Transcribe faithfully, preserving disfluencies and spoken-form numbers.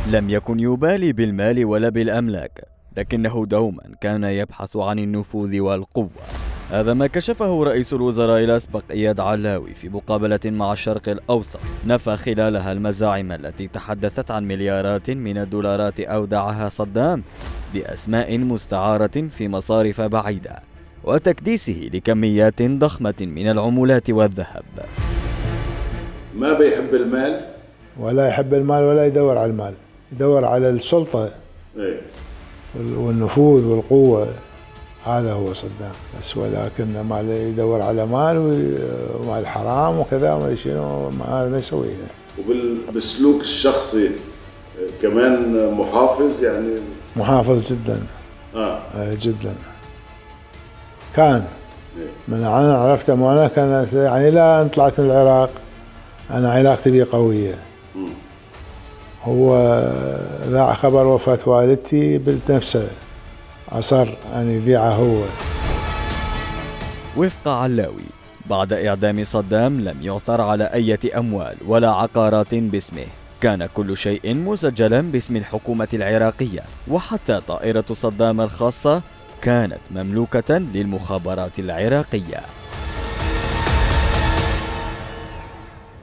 لم يكن يبالي بالمال ولا بالأملاك، لكنه دوما كان يبحث عن النفوذ والقوة. هذا ما كشفه رئيس الوزراء الأسبق إياد علاوي في مقابلة مع الشرق الأوسط، نفى خلالها المزاعم التي تحدثت عن مليارات من الدولارات أودعها صدام بأسماء مستعارة في مصارف بعيدة، وتكديسه لكميات ضخمة من العملات والذهب. ما بيحب المال ولا يحب المال ولا يدور على المال، يدور على السلطة ايه والنفوذ والقوة. هذا هو صدام بس، ولكن ما يدور على مال ومال حرام وكذا وما شنو، هذا ما يسويه. وبالسلوك الشخصي كمان محافظ، يعني محافظ جدا. اه جدا كان من انا عرفته وانا كانت يعني لا ان طلعت من العراق انا علاقتي به قويه. م. هو ذاع خبر وفاة والدتي بنفسه، أصر أن يذيعه هو. وفق علاوي، بعد إعدام صدام لم يعثر على أي أموال ولا عقارات باسمه، كان كل شيء مسجلا باسم الحكومة العراقية، وحتى طائرة صدام الخاصة كانت مملوكة للمخابرات العراقية.